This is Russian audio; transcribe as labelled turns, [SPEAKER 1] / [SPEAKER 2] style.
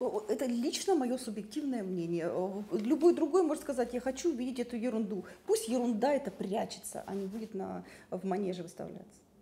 [SPEAKER 1] это лично мое субъективное мнение. Любой другой может сказать, я хочу увидеть эту ерунду. Пусть ерунда это прячется, а не будет в манеже выставляться.